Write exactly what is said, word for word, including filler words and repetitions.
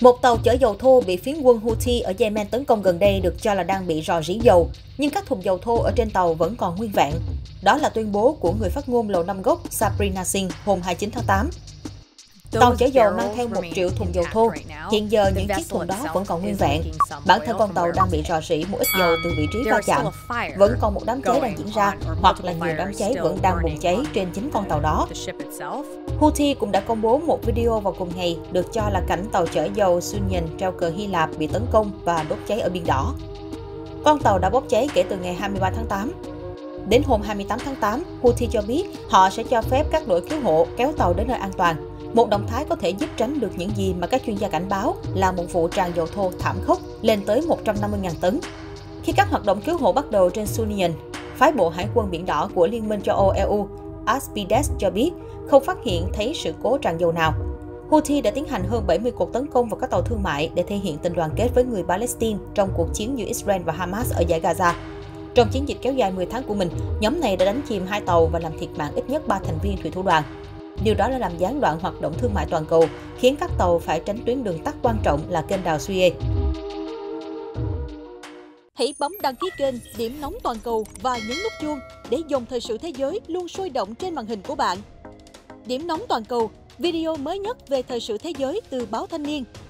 Một tàu chở dầu thô bị phiến quân Houthi ở Yemen tấn công gần đây được cho là đang bị rò rỉ dầu, nhưng các thùng dầu thô ở trên tàu vẫn còn nguyên vẹn. Đó là tuyên bố của người phát ngôn Lầu Năm Góc Sabrina Singh hôm hai mươi chín tháng tám. Tàu chở dầu mang theo một triệu thùng dầu thô. Hiện giờ những chiếc thùng đó vẫn còn nguyên vẹn. Bản thân con tàu đang bị rò rỉ một ít dầu từ vị trí va chạm. Vẫn còn một đám cháy đang diễn ra, hoặc là nhiều đám cháy vẫn đang bùng cháy trên chính con tàu đó. Houthi cũng đã công bố một video vào cùng ngày được cho là cảnh tàu chở dầu Sunyan treo cờ Hy Lạp bị tấn công và đốt cháy ở Biển Đỏ. Con tàu đã bốc cháy kể từ ngày hai mươi ba tháng tám. Đến hôm hai mươi tám tháng tám, Houthi cho biết họ sẽ cho phép các đội cứu hộ kéo tàu đến nơi an toàn. Một động thái có thể giúp tránh được những gì mà các chuyên gia cảnh báo là một vụ tràn dầu thô thảm khốc lên tới một trăm năm mươi nghìn tấn. Khi các hoạt động cứu hộ bắt đầu trên Sunyan, phái bộ Hải quân Biển Đỏ của Liên minh châu Âu E U Aspides cho biết không phát hiện thấy sự cố tràn dầu nào. Houthi đã tiến hành hơn bảy mươi cuộc tấn công vào các tàu thương mại để thể hiện tình đoàn kết với người Palestine trong cuộc chiến giữa Israel và Hamas ở dải Gaza. Trong chiến dịch kéo dài mười tháng của mình, nhóm này đã đánh chìm hai tàu và làm thiệt mạng ít nhất ba thành viên thủy thủ đoàn. Điều đó đã làm gián đoạn hoạt động thương mại toàn cầu, khiến các tàu phải tránh tuyến đường tắt quan trọng là kênh đào Suez. Hãy bấm đăng ký kênh Điểm Nóng Toàn cầu và nhấn nút chuông để dòng thời sự thế giới luôn sôi động trên màn hình của bạn. Điểm Nóng Toàn cầu, video mới nhất về thời sự thế giới từ báo Thanh niên.